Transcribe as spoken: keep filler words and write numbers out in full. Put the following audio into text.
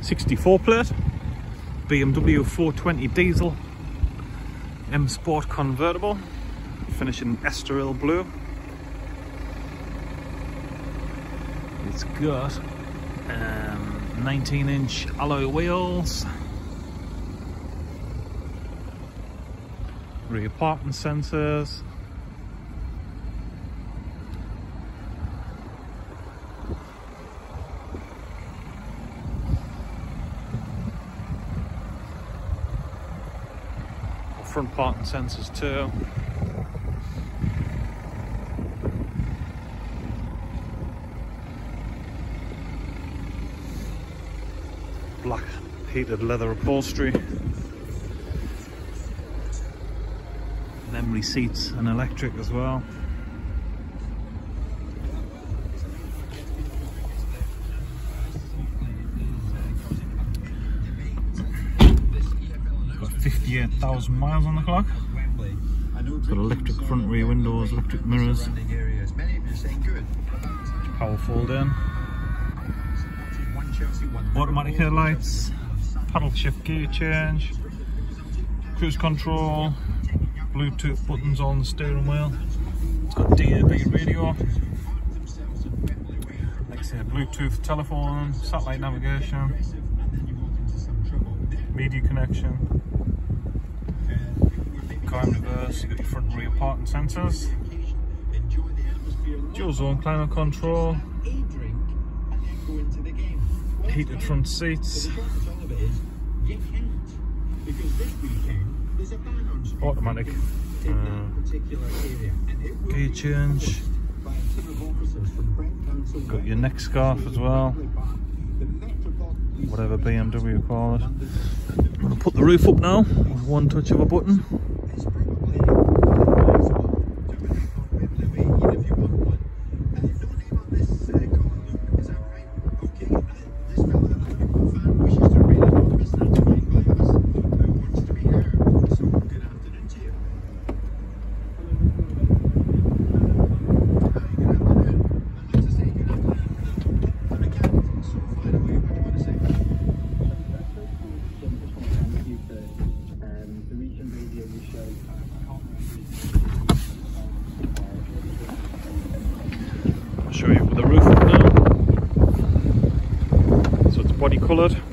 sixty-four plate, B M W four twenty diesel, M Sport convertible, finishing Estoril blue. It's got um, nineteen inch alloy wheels, rear parking sensors, front parking sensors too. Black heated leather upholstery, memory seats and electric as well. Got fifty-eight thousand miles on the clock. It's got electric front rear windows, electric mirrors, power fold in, automatic headlights, paddle shift gear change, cruise control, Bluetooth buttons on the steering wheel. It's got D A B radio, like I say, Bluetooth telephone, satellite navigation, media connection, car in reverse. You got your front and rear parking sensors, dual zone climate control, heated front seats, automatic uh, gear change, got your neck scarf as well, whatever B M W call it. I'm going to put the roof up now with one touch of a button. I'll show you with the roof up now. So it's body coloured.